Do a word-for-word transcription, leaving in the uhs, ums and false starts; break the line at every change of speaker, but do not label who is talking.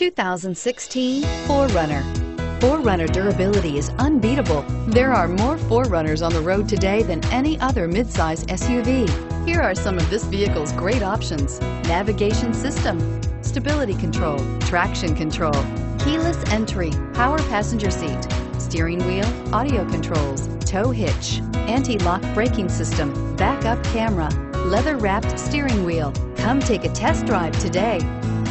two thousand sixteen four runner. four runner durability is unbeatable. There are more four runners on the road today than any other midsize S U V. Here are some of this vehicle's great options: navigation system, stability control, traction control, keyless entry, power passenger seat, steering wheel audio controls, tow hitch, anti-lock braking system, backup camera, leather-wrapped steering wheel. Come take a test drive today.